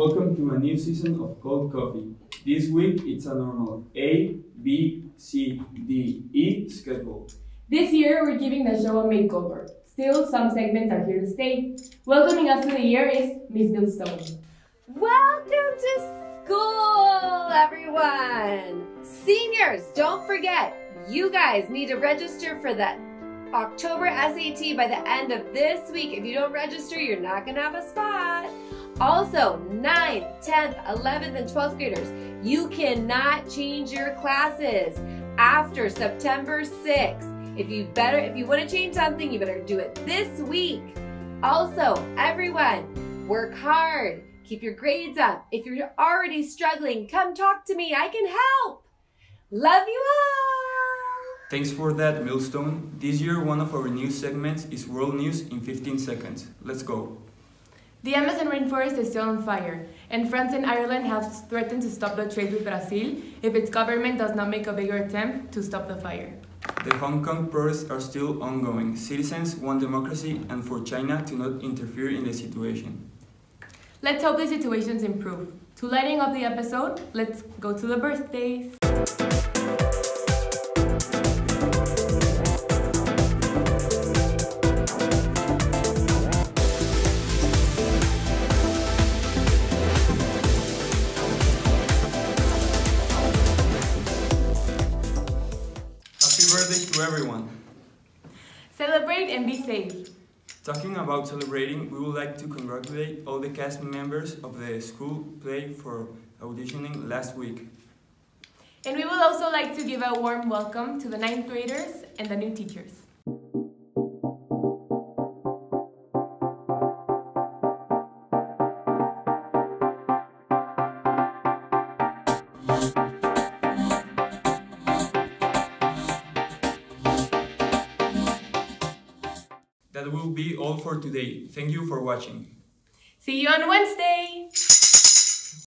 welcome to a new season of Cold Coffee. This week it's a normal A, B, C, D, E schedule. This year we're giving the show a makeover. Still, some segments are here to stay. Welcoming us to the year is Miss Millstone. Welcome to school, everyone! Seniors, don't forget, you guys need to register for the October SAT by the end of this week. If you don't register, you're not gonna have a spot. Also, 9th, 10th, 11th, and 12th graders, you cannot change your classes after September 6th. If you want to change something, you better do it this week. Also, everyone, work hard. Keep your grades up. If you're already struggling, come talk to me. I can help. Love you all. Thanks for that, Millstone. This year, one of our new segments is World News in 15 seconds. Let's go. The Amazon rainforest is still on fire, and France and Ireland have threatened to stop the trade with Brazil if its government does not make a bigger attempt to stop the fire. The Hong Kong protests are still ongoing. Citizens want democracy and for China to not interfere in the situation. Let's hope the situations improve. To lighting up the episode, let's go to the birthdays. Happy birthday to everyone! Celebrate and be safe. Talking about celebrating, we would like to congratulate all the cast members of the school play for auditioning last week. And we would also like to give a warm welcome to the 9th graders and the new teachers. That will be all for today. Thank you for watching. See you on Wednesday!